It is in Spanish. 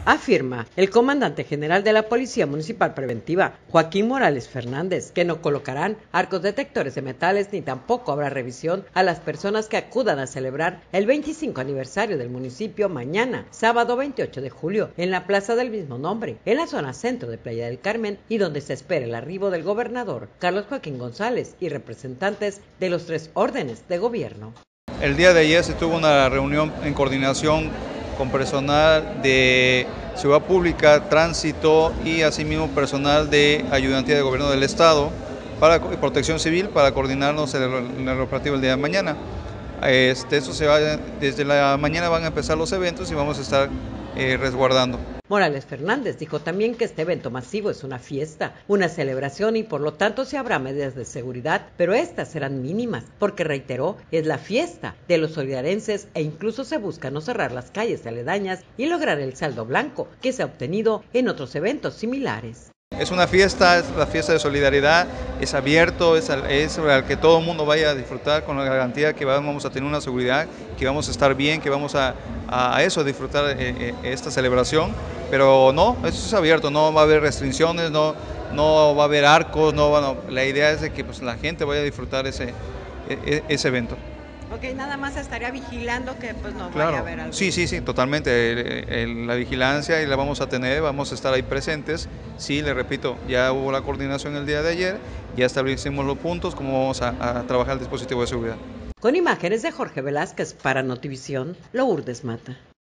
afirma el comandante general de la Policía Municipal Preventiva, Joaquín Morales Fernández, que no colocarán arcos detectores de metales ni tampoco habrá revisión a las personas que acudan a celebrar el 25 aniversario del municipio mañana, sábado 28 de julio, en la plaza del mismo nombre, en la zona centro de Playa del Carmen, y donde se espera el arribo del gobernador Carlos Joaquín González y representantes de los 3 órdenes de gobierno. El día de ayer se tuvo una reunión en coordinación con personal de Seguridad Pública, Tránsito y asimismo personal de Ayudantía de Gobierno del Estado para Protección Civil para coordinarnos en el operativo el día de mañana. Eso se va, desde la mañana van a empezar los eventos y vamos a estar resguardando. Morales Fernández dijo también que este evento masivo es una fiesta, una celebración y por lo tanto se habrá medidas de seguridad, pero estas serán mínimas, porque reiteró, es la fiesta de los solidarenses e incluso se busca no cerrar las calles aledañas y lograr el saldo blanco que se ha obtenido en otros eventos similares. Es una fiesta, es la fiesta de solidaridad, es abierto, es al que todo el mundo vaya a disfrutar con la garantía que vamos a tener una seguridad, que vamos a estar bien, que vamos a disfrutar esta celebración, pero no, eso es abierto, no va a haber restricciones, no va a haber arcos, la idea es de que pues, la gente vaya a disfrutar ese evento. Ok, nada más estaría vigilando que pues no Claro. vaya a haber algo. Sí, totalmente. La vigilancia y la vamos a tener, vamos a estar ahí presentes. Sí, le repito, ya hubo la coordinación el día de ayer, ya establecimos los puntos, cómo vamos a trabajar el dispositivo de seguridad. Con imágenes de Jorge Velázquez para Notivisión, Lourdes Mata.